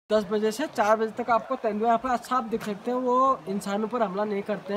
10 बजे से 4 बजे तक आपको तेंदुआ यहाँ पे अच्छा आप दिख सकते हैं, वो इंसानों पर हमला नहीं करते हैं।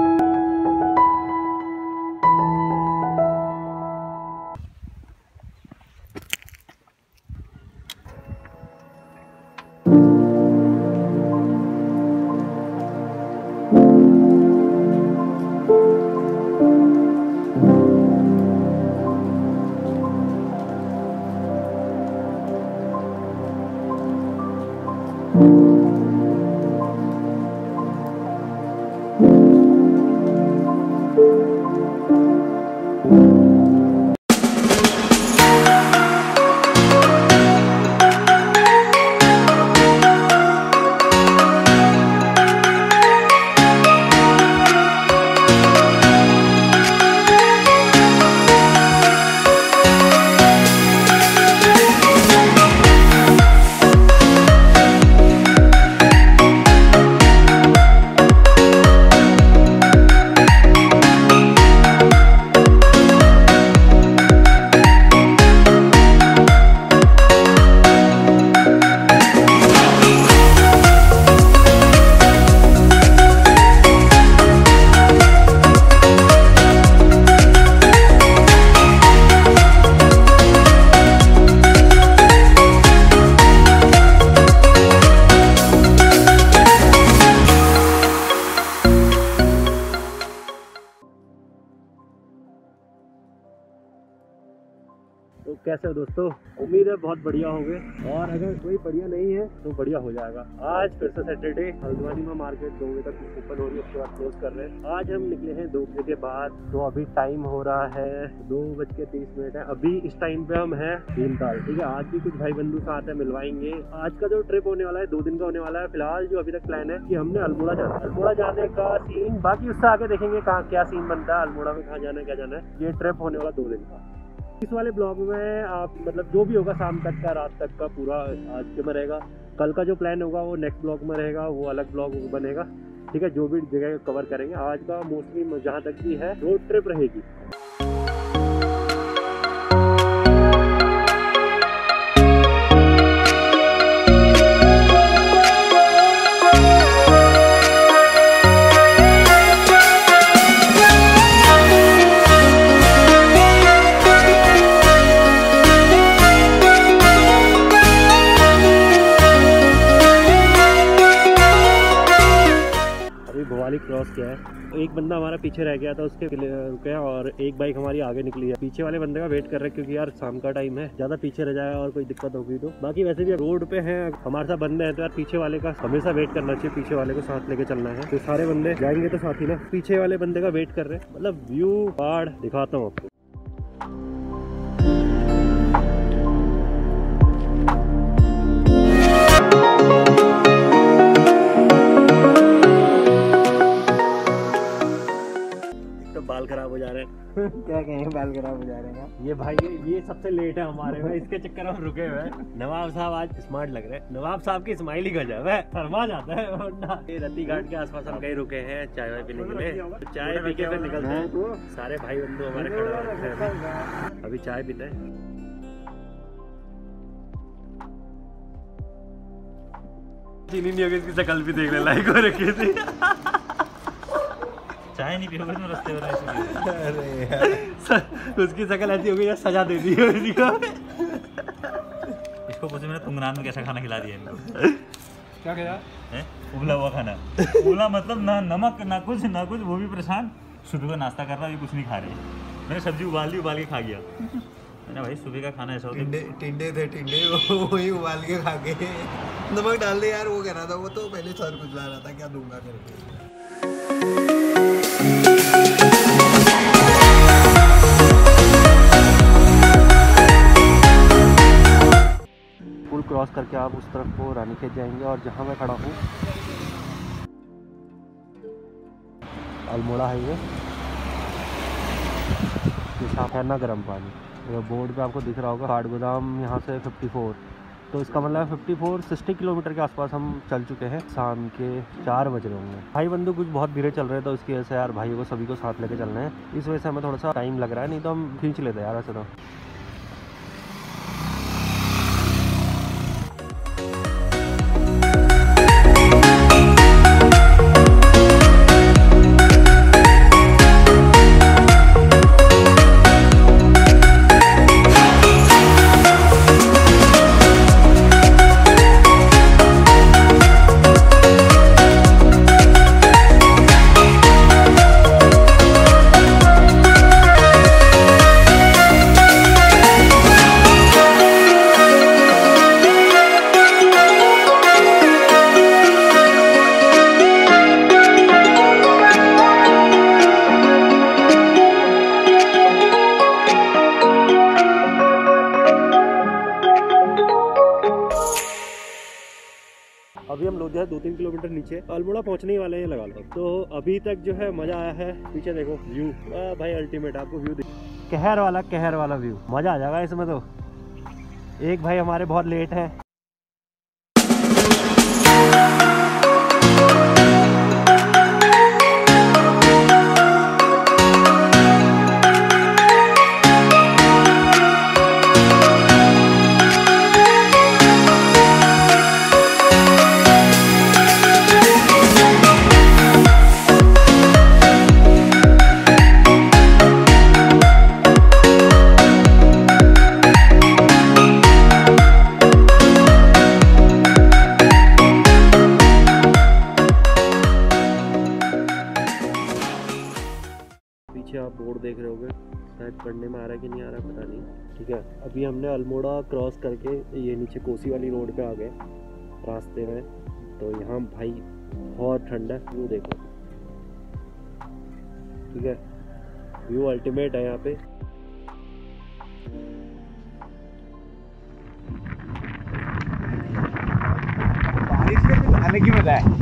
तो कैसे हो दोस्तों, उम्मीद है बहुत बढ़िया होंगे, और अगर कोई बढ़िया नहीं है तो बढ़िया हो जाएगा। आज फिर से सैटरडे, हल्द्वानी में मार्केट 2 बजे तक ओपन हो रही है, उसके बाद क्लोज कर रहे हैं। आज हम निकले हैं 2 बजे के बाद, तो अभी टाइम हो रहा है 2:30 है। अभी इस टाइम पे हम हैं भीमताल, ठीक है। आज भी कुछ भाई बंधु साथ है, मिलवाएंगे। आज का जो ट्रिप होने वाला है 2 दिन का होने वाला है। फिलहाल जो अभी तक प्लान है कि हमने अल्मोड़ा जाने का सीन, बाकी उससे आगे देखेंगे कहाँ क्या सीन बनता है, अल्मोड़ा में कहाँ जाना है क्या जाना है। ये ट्रिप होने वाला 2 दिन का। इस वाले ब्लॉग में आप मतलब जो भी होगा शाम तक का, रात तक का पूरा आज के में रहेगा। कल का जो प्लान होगा वो नेक्स्ट ब्लॉग में रहेगा, वो अलग ब्लॉग बनेगा, ठीक है। जो भी जगह कवर करेंगे, आज का मोस्टली जहाँ तक भी है रोड ट्रिप रहेगी। क्रॉस किया है, एक बंदा हमारा पीछे रह गया था, उसके रुके हैं, और एक बाइक हमारी आगे निकली है। पीछे वाले बंदे का वेट कर रहे हैं क्योंकि यार शाम का टाइम है, ज्यादा पीछे रह जाएगा और कोई दिक्कत होगी तो। बाकी वैसे भी रोड पे हैं, हमारे साथ बंदे हैं तो यार पीछे वाले का हमेशा वेट करना चाहिए, पीछे वाले को साथ लेके चलना है। तो सारे बंदे जाएंगे तो साथ ही ना, पीछे वाले बंदे का वेट कर रहे हैं। मतलब व्यू पहाड़ दिखाता हूँ आपको। बाल खराब हो जा रहे हैं क्या कहें, बाल खराब हो जा रहे हैं। ये भाई ये सबसे लेट है हमारे में, इसके चक्कर में हम रुके हुए हैं। नवाब साहब आज स्मार्ट लग रहे हैं, नवाब साहब की स्माइल ही गजब है, शर्मा जाता है। ये रत्ती घाट के आसपास हम कहीं रुके हैं चाय वाय पीने के लिए, चाय पी के फिर निकलते हैं। सारे भाई बंधु हमारे खड़े हैं, अभी चाय पीते हैं। चीनी नहीं होगी, इसकी शक्ल भी देख ले, लाइक हो रखी थी। चाय नहीं पियोगे तो रास्ते में। अरे यार उसकी शक्ल ऐसी हो गई, सजा दे दी है इसको। पूछे मैंने तुंगनान में कैसा खाना खिला दिया इनको। क्या कहा? उबला हुआ खाना, उबला मतलब ना नमक ना कुछ, वो भी परेशान। सुबह का नाश्ता कर रहा है, कुछ नहीं खा रहे। मैंने सब्जी उबाल ली, उबाल के खा गया। मैंने भाई सुबह का खाना ऐसा होता है। टिंडे थे, वही उबाल के खा के नमक डाल दे यार। वो कह रहा था, वो तो पहले सर कुचला रहा था, क्या दूंगा करके। पुल क्रॉस करके आप उस तरफ को रानीखेत जाएंगे, और जहाँ मैं खड़ा हूँ अल्मोड़ा हाईवे, ये साफ है ना गर्म पानी। बोर्ड पे आपको दिख रहा होगा काठगोदाम यहाँ से 54, तो इसका मतलब 60 किलोमीटर के आसपास हम चल चुके हैं। शाम के 4 बज रहे होंगे। भाई बंधु कुछ बहुत भीड़े चल रहे थे, तो उसकी वजह से यार भाइयों को सभी को साथ लेके चलना है, इस वजह से हमें थोड़ा सा टाइम लग रहा है, नहीं तो हम खींच लेते यार ऐसे तो। अभी हम लोग जो है 2-3 किलोमीटर नीचे अल्मोड़ा पहुंचने ही वाले हैं लगा लो। तो अभी तक जो है मजा आया है। पीछे देखो व्यू भाई अल्टीमेट, आपको व्यू कहर वाला व्यू, मजा आ जाएगा इसमें। तो एक भाई हमारे बहुत लेट हैं। पीछे आप बोर्ड देख रहे होगे, शायद पढ़ने में आ रहा है कि नहीं आ रहा है पता नहीं। ठीक है, अभी हमने अल्मोड़ा क्रॉस करके ये नीचे कोसी वाली रोड पे आ गए रास्ते में। तो यहाँ भाई बहुत ठंडा है, व्यू देखो। ठीक है, व्यू अल्टीमेट है यहाँ पे। बारिश में अलग ही मजा है।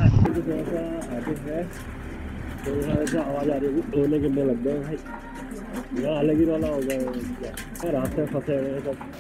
तो यहाँ ऐसा आवाज़ आ रही है, ओले गिरने लग गए भाई, यहाँ अलग ही वाला हो गया। रास्ते में फंसे हुए हैं सब।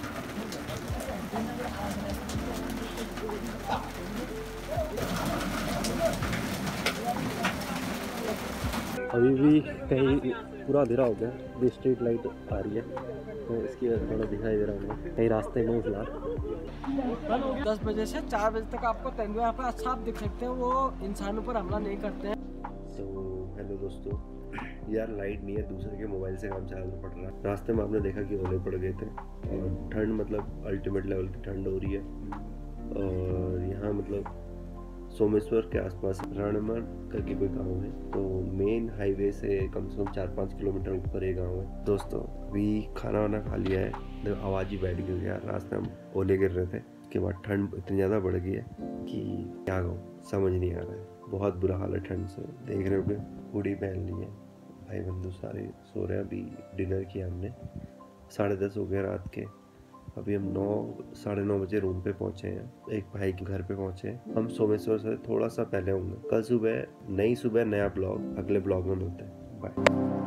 अभी भी कहीं पूरा अंधेरा हो गया, भी स्ट्रीट लाइट आ रही है तो इसकी थोड़ा दिखाई दे रहा होगा कहीं रास्ते में फिलहाल। 10 बजे से 4 बजे तक आपको तेंदुए यहाँ पर साफ दिख सकते हैं। वो इंसानों पर हमला नहीं करते हैं। तो हेलो दोस्तों, यार लाइट नहीं है, दूसरे के मोबाइल से काम चलाना पड़ रहा है। रास्ते में आपने देखा कि ओले पड़ गए थे और ठंड मतलब अल्टीमेट लेवल की ठंड हो रही है। और यहाँ मतलब सोमेश्वर के आसपास रणमर करके कोई गाँव है, तो मेन हाईवे से कम 4-5 किलोमीटर ऊपर एक गाँव है। दोस्तों अभी खाना वाना खा लिया है, तो आवाज़ ही बैठ गई यार। रास्ते में ओले गिर रहे थे, उसके बाद ठंड इतनी ज़्यादा बढ़ गई है कि क्या कहूँ, समझ नहीं आ रहा है। बहुत बुरा हाल है ठंड से, देख रहे हो। हुडी पहन ली है, भाई बंधु सारे सो रहे हैं। अभी डिनर किया हमने, 10:30 हो गए रात के। अभी हम 9-9:30 बजे रूम पे पहुंचे हैं, एक भाई के घर पे पहुंचे हैं। हम सोमेश्वर से थोड़ा सा पहले होंगे। कल सुबह नई सुबह नया ब्लॉग, अगले ब्लॉग में मिलते हैं। बाय।